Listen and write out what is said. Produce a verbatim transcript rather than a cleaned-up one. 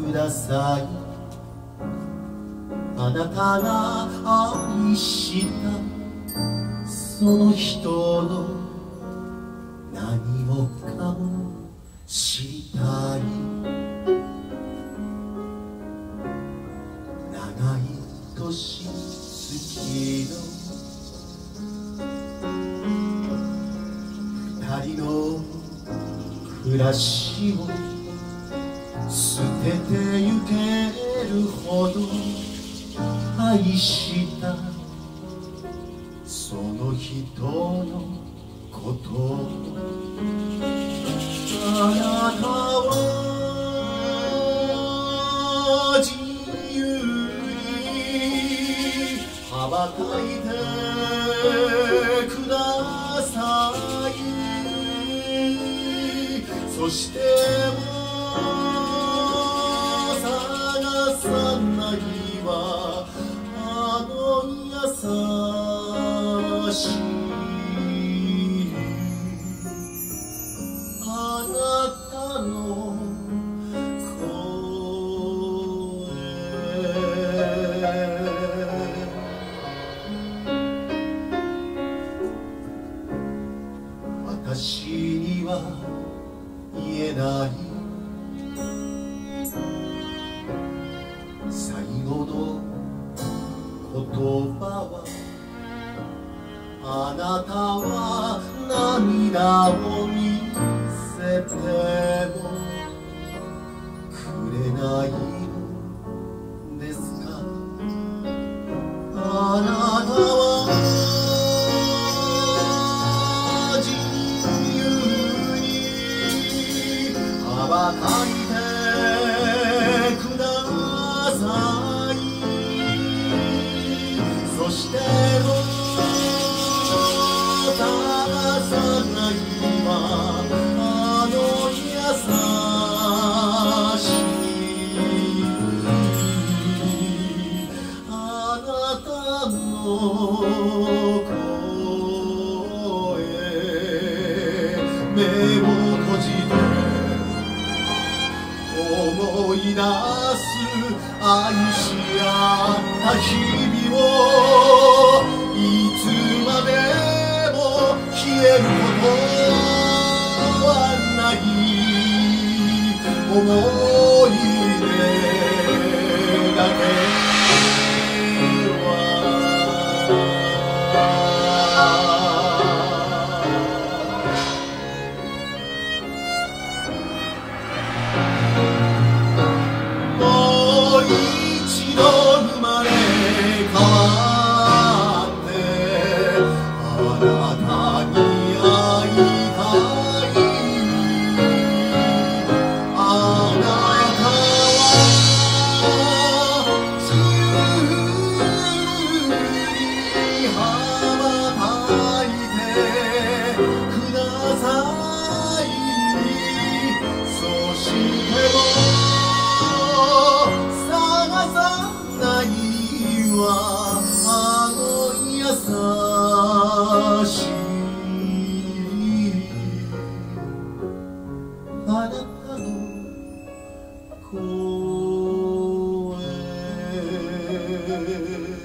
ください。あなたが愛したその人の何もかも知りたい。長い年月の二人の暮らしを捨ててゆけるほど愛したその人のことをあなたは自由に羽ばたいてください。そして探さないわあの優しいあなたの声。私には言えない最後の言葉はあなたは涙を見せてもくれないのですか。あなたは自由に羽ばたいてください。そして探さないわあの優しいあなたの声。目を閉じて思い出す愛し合った日々をいつまで消えることはない思い出だけもう一度生まれ変わってあなたに会いたい。あなたは自由に羽ばたいてください。そしても探さないわあの優しいあなたの声。